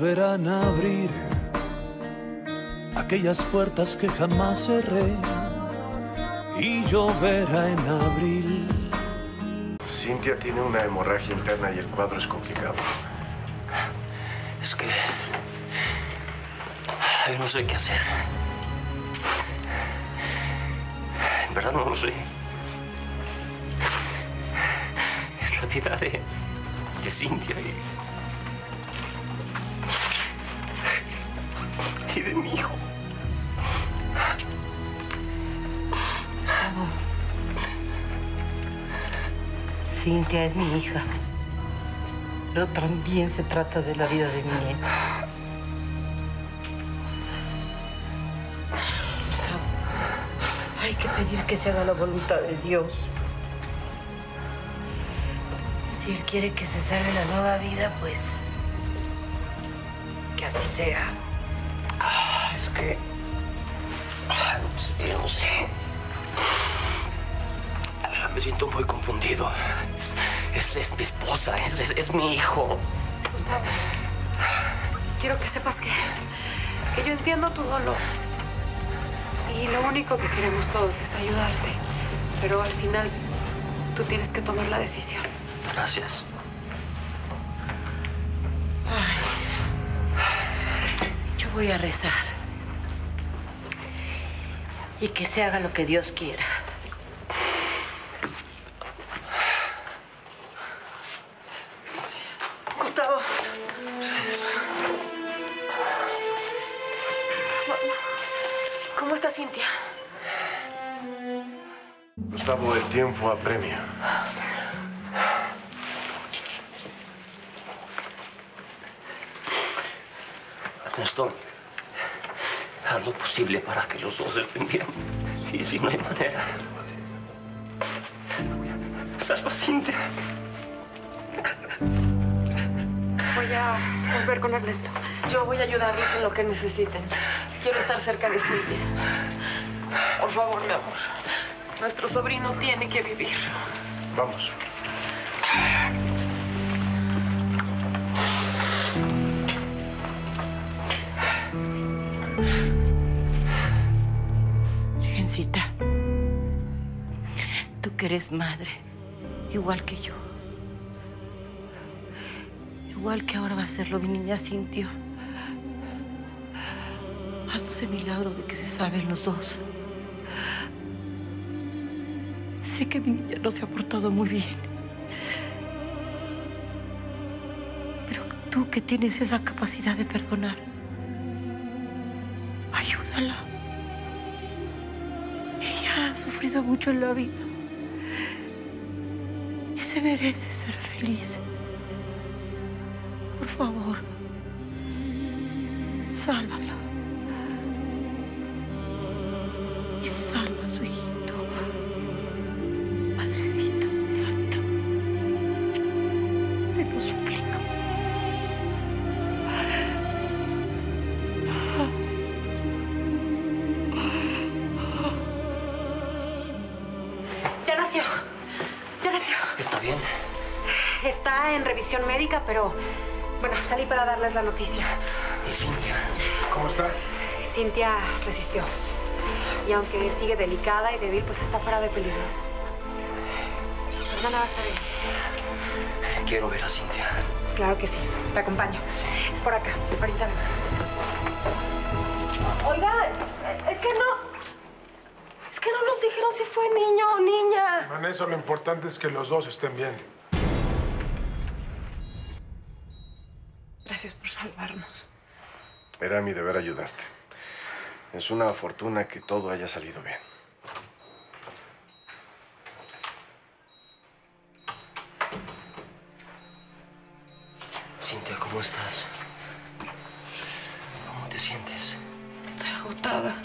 volverán a abrir aquellas puertas que jamás cerré y lloverá en abril. Cintia tiene una hemorragia interna y el cuadro es complicado. Es que... yo no sé qué hacer. En verdad no lo sé. Es la vida de Cintia y de mi hijo. Cintia es mi hija, pero también se trata de la vida de mi nieta. Hay que pedir que se haga la voluntad de Dios. Si Él quiere que se salve la nueva vida, pues que así sea. Es que... no sé. Me siento muy confundido. Es mi esposa, es mi hijo. Gustavo, quiero que sepas que yo entiendo tu dolor. Y lo único que queremos todos es ayudarte. Pero al final, tú tienes que tomar la decisión. Gracias. Yo voy a rezar. Y que se haga lo que Dios quiera. Gustavo. ¿Cómo está Cintia? Gustavo, el tiempo apremia. Ernesto, haz lo posible para que los dos estén bien. Y si no hay manera, salva a Cintia. Voy a volver con Ernesto. Yo voy a ayudarles en lo que necesiten. Quiero estar cerca de Cintia. Por favor, mi amor. Nuestro sobrino tiene que vivir. Vamos. Virgencita, tú que eres madre, igual que yo. Igual que ahora va a serlo mi niña Cintia. Haznos el milagro de que se salven los dos. Sé que mi niña no se ha portado muy bien. Pero tú que tienes esa capacidad de perdonar, ayúdala. Ella ha sufrido mucho en la vida y se merece ser feliz. Por favor, sálvala. Y salva a su hijito. Madrecita Santa, te lo suplico. Ya nació. Ya nació. ¿Está bien? Está en revisión médica, pero... bueno, salí para darles la noticia. ¿Y Cintia? ¿Cómo está? Cintia resistió. Y aunque sigue delicada y débil, pues está fuera de peligro. Hermana, va a estar bien. Quiero ver a Cintia. Claro que sí. Te acompaño. Sí. Es por acá. Ahorita ven. Oiga, es que no... es que no nos dijeron si fue niño o niña. Vanessa, lo importante es que los dos estén bien. Gracias por salvarnos. Era mi deber ayudarte. Es una fortuna que todo haya salido bien. Cintia, ¿cómo estás? ¿Cómo te sientes? Estoy agotada.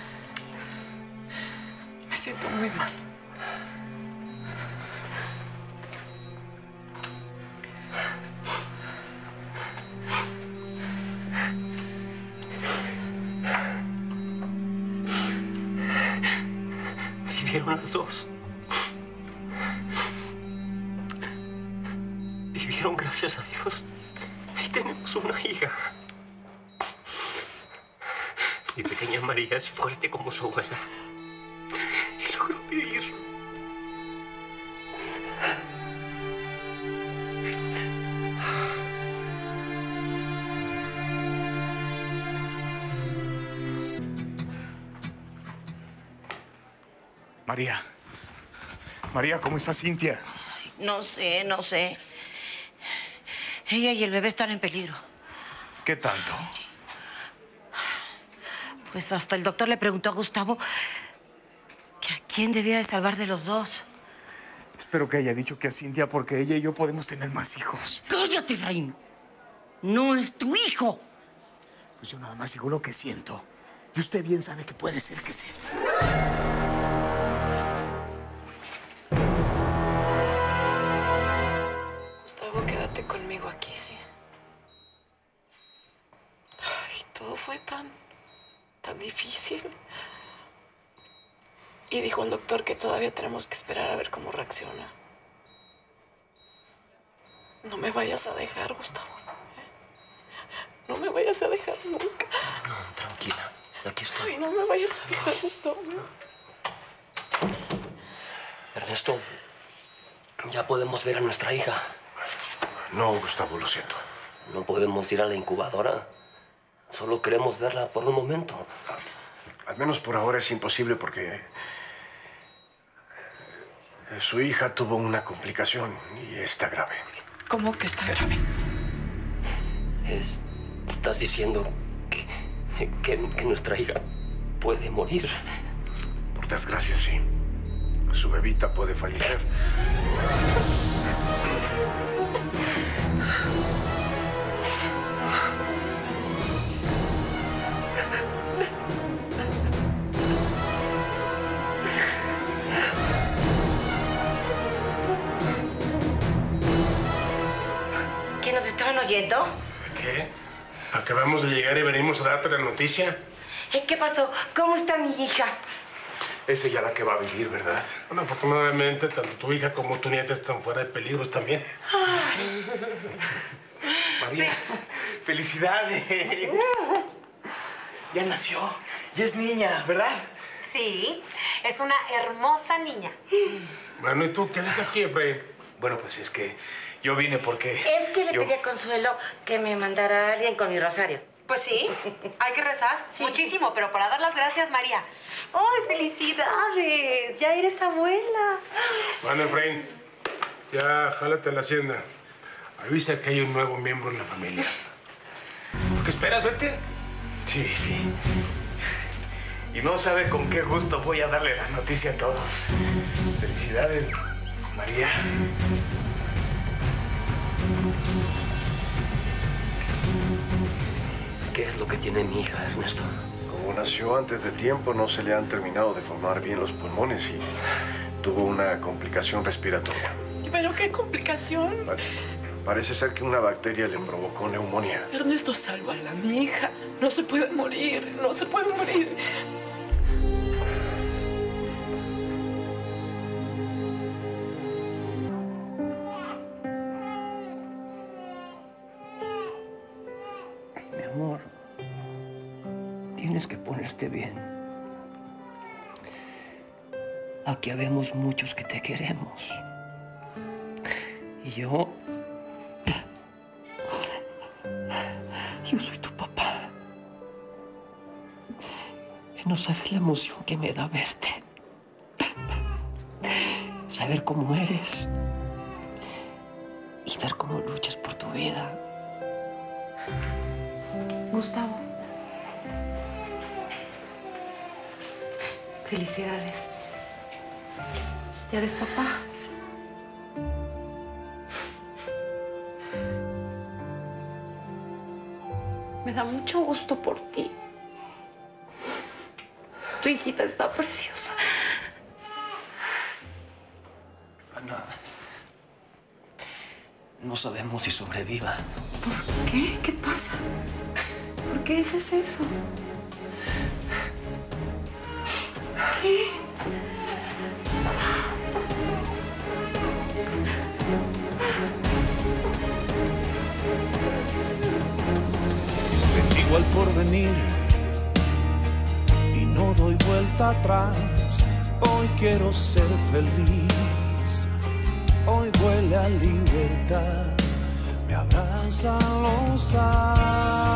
Me siento muy mal. Vivieron las dos. Vivieron, gracias a Dios. Ahí tenemos una hija. Mi pequeña María es fuerte como su abuela. Y logró vivir. María. María, ¿cómo está Cintia? No sé. Ella y el bebé están en peligro. ¿Qué tanto? Pues hasta el doctor le preguntó a Gustavo que a quién debía de salvar de los dos. Espero que haya dicho que a Cintia, porque ella y yo podemos tener más hijos. ¡Cállate, Efraín! No es tu hijo. Pues yo nada más digo lo que siento. Y usted bien sabe que puede ser que sí. Gustavo, quédate conmigo aquí, sí. Ay, todo fue tan difícil. Y dijo el doctor que todavía tenemos que esperar a ver cómo reacciona. No me vayas a dejar, Gustavo. No me vayas a dejar nunca. No, tranquila. Aquí estoy. Ay, no me vayas a dejar, Gustavo. Ernesto, ya podemos ver a nuestra hija. No, Gustavo, lo siento. No podemos ir a la incubadora. Solo queremos verla por un momento. Al menos por ahora es imposible porque su hija tuvo una complicación y está grave. ¿Cómo que está grave? Estás diciendo que nuestra hija puede morir. Por desgracia, sí. Su bebita puede fallecer. ¿Que nos estaban oyendo? ¿Qué? Acabamos de llegar y venimos a darte la noticia. ¿Qué pasó? ¿Cómo está mi hija? Es ella la que va a vivir, ¿verdad? Bueno, afortunadamente, tanto tu hija como tu nieta están fuera de peligros también. María, felicidades. Ya nació. Y es niña, ¿verdad? Sí, es una hermosa niña. Bueno, ¿y tú qué haces aquí, Efraín? Bueno, pues es que yo vine porque... Es que le pedí a Consuelo que me mandara a alguien con mi rosario. Pues sí, hay que rezar muchísimo, pero para dar las gracias, María. ¡Ay, felicidades! Ya eres abuela. Bueno, Efraín, ya jálate a la hacienda. Avisa que hay un nuevo miembro en la familia. ¿Por qué esperas? Vete. Sí, sí. Y no sabe con qué gusto voy a darle la noticia a todos. Felicidades, María. ¿Qué es lo que tiene mi hija, Ernesto? Como nació antes de tiempo, no se le han terminado de formar bien los pulmones y tuvo una complicación respiratoria. ¿Pero qué complicación? Parece ser que una bacteria le provocó neumonía. Ernesto, sálvala, mi hija. No se puede morir, no se puede morir. Mi amor, tienes que ponerte bien. Aquí habemos muchos que te queremos. Y yo soy tu papá. Y no sabes la emoción que me da verte. Saber cómo eres. Y ver cómo luchas por tu vida. Gustavo. Felicidades. Ya eres papá. Me da mucho gusto por ti. Tu hijita está preciosa. Ana, no sabemos si sobreviva. ¿Por qué? ¿Qué pasa? ¿Por qué dices eso? ¿Qué? Bendigo al porvenir doy vuelta atrás. Hoy quiero ser feliz. Hoy huele a libertad. Me abrazan los